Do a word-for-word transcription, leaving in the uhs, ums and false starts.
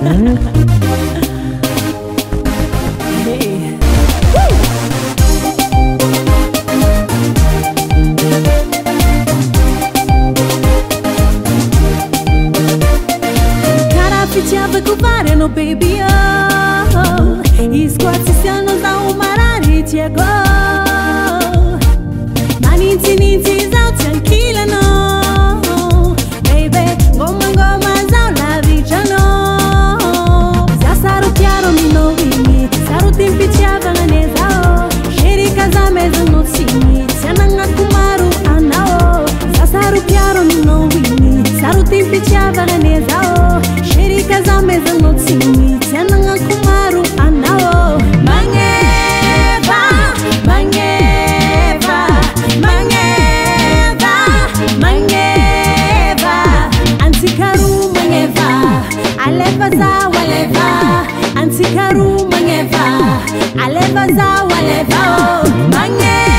Ficava com vareno, baby, oh. E squadzi siano za umarari chego. Maninti ninti zau tranquila no. Baby, goma goma zau la vigiano. Za saru chiaro mi no vini, saru timpi chiava ngane zao. Sheri kaza meza no sini, siananga kumaru anao. Za saru chiaro mi no vini, saru timpi chiava ngane zao. Kaza meza no tsini tsananga kumaru anao. Mangeva, mangeva, mangeva, mangeva. Antikaru mangeva, aleva za waleva. Antikaru mangeva, aleva za waleva. Mangeva.